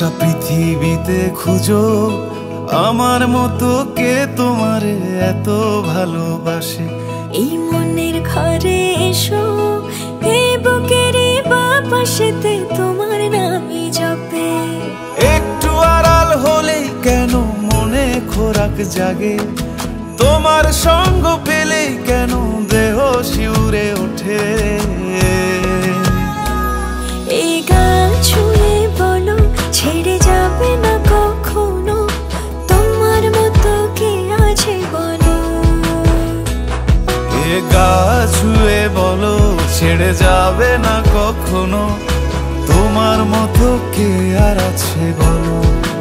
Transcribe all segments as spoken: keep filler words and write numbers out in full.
গোটা পৃথিবীতে খুঁজো আমার মতো কে তোমারে এত ভালোবাসে। এই মনের ঘরে এসো, এই বুকের বাপাশেতে তোমার নামই জপে। একটু আড়াল হলেই কেন মনে খোরাক জাগে, তোমার সঙ্গ পেলেই কেন দেহ শিউরে ওঠে। এই গান ছুঁয়ে বলো ছেড়ে যাবে না কখনো, তোমার মতো কে আছে বলো। এ গা ছুঁয়ে বলো ছেড়ে যাবে না কখনো, তোমার মতো কে আর আছে বলো।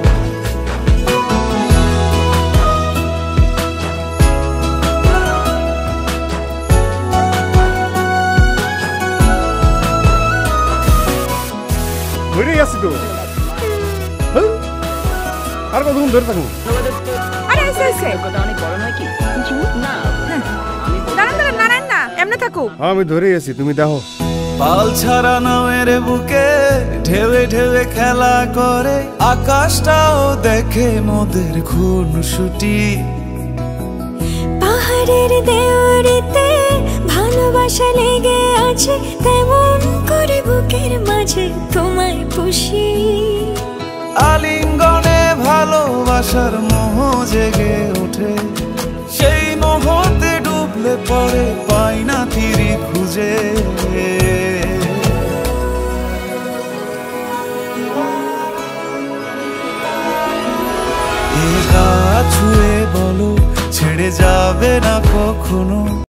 ধরে আছি তো, আর কতক্ষণ ধরে থাকবো? আরে এসে এসে কথা অনেক বড় নয় কি? না দাঁড়ান দাঁড়ান নারায়ণ না এমনি থাকো। আমি ধরে আছি, তুমি দেখো। পাল ছাড়া নামের বুকে ঢেউে ঢেউে খেলা করে, আকাশটাও দেখে মোদের খুনসুটি। পাহাড়ের দেওয়ারিতে ভালোবাসা লেগে আছে, তেমন করে বুকের মাঝে তোমায় পুষি। আলিঙ্গনে ভালোবাসার মোহ জেগে ওঠে, সেই মোহতে ডুবলে পরে পাই না তীরে খুঁজে। এ গা ছুঁয়ে বলো ছেড়ে যাবে না কখনো।